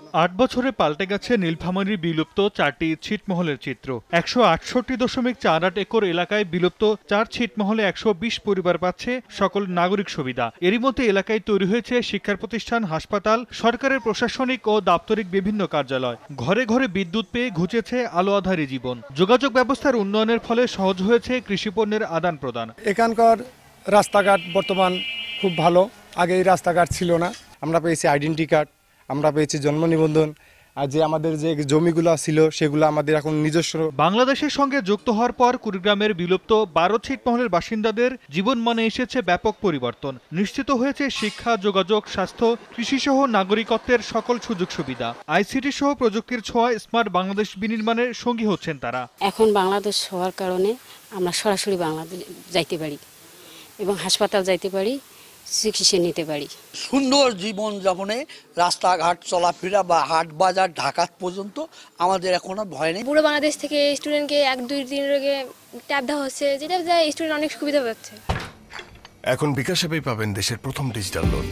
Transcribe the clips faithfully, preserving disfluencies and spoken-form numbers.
আট বছরে পাল্টে গেছে নীলফামারীর বিলুপ্ত চারটি ছিটমহলের চিত্র। একশো আটষট্টি দশমিক চার আট একর এলাকায় বিলুপ্ত চার ছিটমহলে একশো বিশ পরিবার পাচ্ছে সকল নাগরিক সুবিধা। এরই মধ্যে এলাকায় তৈরি হয়েছে শিক্ষা প্রতিষ্ঠান, হাসপাতাল, সরকারের প্রশাসনিক ও দাপ্তরিক বিভিন্ন কার্যালয়। ঘরে ঘরে বিদ্যুৎ পেয়ে ঘুচেছে আলো আঁধারি জীবন। যোগাযোগ ব্যবস্থার উন্নয়নের ফলে সহজ হয়েছে কৃষিপণ্যের আদান প্রদান। এখানকার রাস্তাঘাট বর্তমান খুব ভালো, আগে এই রাস্তাঘাট ছিল না। আমরা পেয়েছি আইডেন্টি কার্ড, আমরা পেয়েছি জন্ম নিবন্ধন, আর যে আমাদের যে জমিগুলো ছিল সেগুলো আমাদের এখন নিজস্ব। বাংলাদেশের সঙ্গে যুক্ত হওয়ার পর কুড়িগ্রামের বিলুপ্ত বারো ছিটমহলের বাসিন্দাদের জীবনমানে এসেছে ব্যাপক পরিবর্তন। নিশ্চিত হয়েছে শিক্ষা, যোগাযোগ, স্বাস্থ্য, কৃষিসহ নাগরিকত্বের সকল সুযোগ সুবিধা। আইসিটি সহ প্রযুক্তির ছোঁয়ায় স্মার্ট বাংলাদেশ বিনির্মাণের সঙ্গী হচ্ছেন তারা। এখন বাংলাদেশ হওয়ার কারণে আমরা সরাসরি বাংলাদেশ যাইতে পারি এবং হাসপাতাল যাইতে পারি, চিকিৎসা নিতে পারি। সুন্দর জীবন যাপনে রাস্তাঘাট, চলাফেরা বা হাট বাজার ঢাকা পর্যন্ত আমাদের এখন আর ভয় নেই। পুরো বাংলাদেশ থেকে স্টুডেন্টকে এক দুই দিনের আগে ট্যাব দেওয়া হচ্ছে, যেটা যায় স্টুডেন্ট অনেক সুবিধা পাচ্ছে। এখন বিকাশ অ্যাপেই পাবেন দেশের প্রথম ডিজিটাল লোন।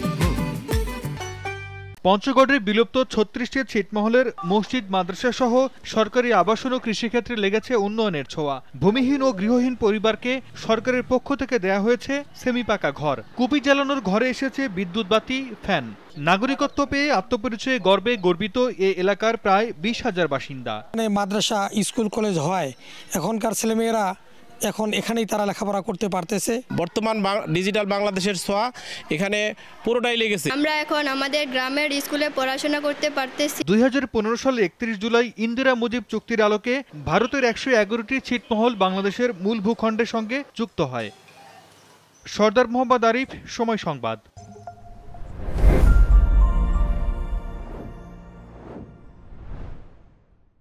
পঞ্চগড়ের বিলুপ্ত ছত্রিশটি ছিটমহলের মসজিদ, মাদ্রাসা সহ সরকারি আবাসন ও কৃষিক্ষেত্রে লেগেছে উন্নয়নের ছোঁয়া। ভূমিহীন ও গৃহহীন পরিবারকে সরকারের পক্ষ থেকে দেয়া হয়েছে সেমি পাকা ঘর। কুপি জ্বালানোর ঘরে এসেছে বিদ্যুৎ বাতি, ফ্যান। নাগরিকত্ব পেয়ে আত্মপরিচয়ে গর্বে গর্বিত এ এলাকার প্রায় বিশ হাজার বাসিন্দা। মাদ্রাসা, স্কুল, কলেজ হয়, এখনকার ছেলেমেয়েরা এখন এখানেই তারা লেখাপড়া করতে পারতেছে। বর্তমান ডিজিটাল বাংলাদেশের ছোঁয়া এখানে পুরোটাই লেগেছে। আমরা এখন আমাদের গ্রামের স্কুলে পড়াশোনা করতে পারতেছি। দুই হাজার পনেরো সালে একত্রিশ জুলাই ইন্দিরা মুজিব চুক্তির আলোকে ভারতের একশো এগারোটি ছিটমহল বাংলাদেশের মূল ভূখণ্ডের সঙ্গে যুক্ত হয়। সর্দার মোহাম্মদ আরিফ, সময় সংবাদ।